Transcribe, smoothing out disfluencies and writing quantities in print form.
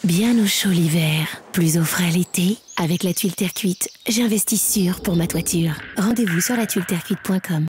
Bien au chaud l'hiver, plus au frais l'été. Avec la tuile terre cuite, j'investis sûr pour ma toiture. Rendez-vous sur latuileterrecuite.com.